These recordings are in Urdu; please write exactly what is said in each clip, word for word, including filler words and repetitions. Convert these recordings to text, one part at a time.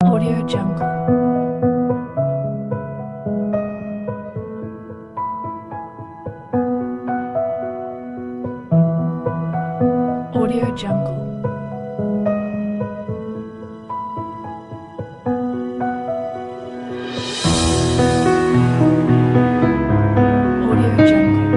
Audio Jungle. Audio Jungle. Audio Jungle.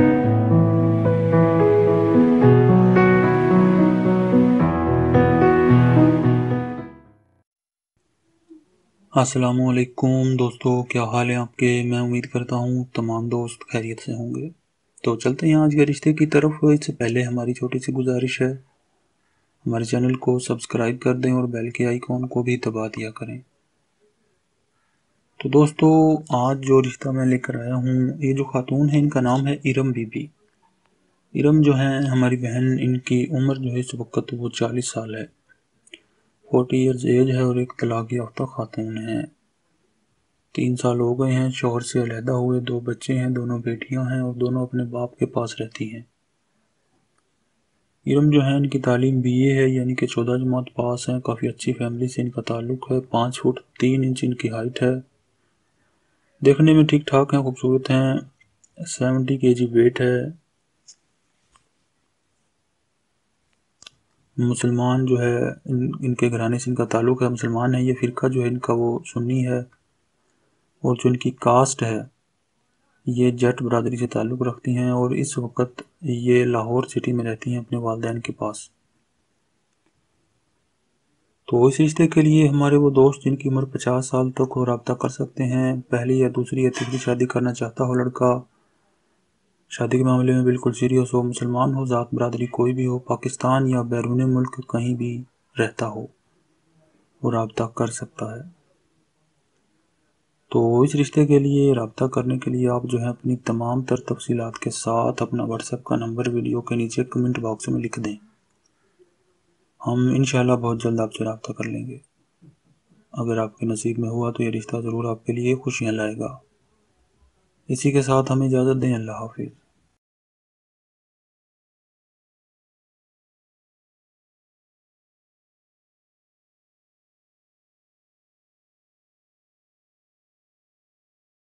السلام علیکم دوستو، کیا حال ہے آپ کے؟ میں امید کرتا ہوں تمام دوست خیریت سے ہوں گے۔ تو چلتے ہیں آج کے رشتے کی طرف۔ اس سے پہلے ہماری چھوٹی سی گزارش ہے، ہمارے چینل کو سبسکرائب کر دیں اور بیل کے آئیکن کو بھی دبا دیا کریں۔ تو دوستو، آج جو رشتہ میں لے کر آیا ہوں، یہ جو خاتون ہے ان کا نام ہے ارم بی بی۔ ارم جو ہیں ہماری بہن، ان کی عمر جو ہے اس وقت وہ چالیس سال ہے، فورٹی ایئرز ایج ہے، اور ایک طلاق یافتہ خاتون ہے۔ تین سال ہو گئے ہیں شوہر سے علیحدہ ہوئے، دو بچے ہیں، دونوں بیٹیاں ہیں اور دونوں اپنے باپ کے پاس رہتی ہیں۔ ارم جو ہے ان کی تعلیم بی اے ہے، یعنی کہ چودہ جماعت پاس ہیں۔ کافی اچھی فیملی سے ان کا تعلق ہے۔ پانچ فٹ تین انچ ان کی ہائٹ ہے، دیکھنے میں ٹھیک ٹھاک ہیں، خوبصورت ہیں۔ سیونٹی کے جی ویٹ ہے۔ مسلمان جو ہے ان ان کے گھرانے سے ان کا تعلق ہے، مسلمان ہے۔ یہ فرقہ جو ہے ان کا وہ سنی ہے، اور جو ان کی کاسٹ ہے یہ جٹ برادری سے تعلق رکھتی ہیں، اور اس وقت یہ لاہور سٹی میں رہتی ہیں اپنے والدین کے پاس۔ تو اس رشتے کے لیے ہمارے وہ دوست جن کی عمر پچاس سال تک ہو رابطہ کر سکتے ہیں۔ پہلی یا دوسری یا تیسری شادی کرنا چاہتا ہو لڑکا، شادی کے معاملے میں بالکل سیریس ہو، مسلمان ہو، ذات برادری کوئی بھی ہو، پاکستان یا بیرون ملک کہیں بھی رہتا ہو، وہ رابطہ کر سکتا ہے۔ تو اس رشتے کے لیے رابطہ کرنے کے لیے آپ جو ہے اپنی تمام تر تفصیلات کے ساتھ اپنا واٹس ایپ کا نمبر ویڈیو کے نیچے کمنٹ باکس میں لکھ دیں۔ ہم انشاءاللہ بہت جلد آپ سے رابطہ کر لیں گے۔ اگر آپ کے نصیب میں ہوا تو یہ رشتہ ضرور آپ کے لیے خوشیاں لائے گا۔ اسی کے ساتھ ہمیں اجازت دیں، اللہ حافظ۔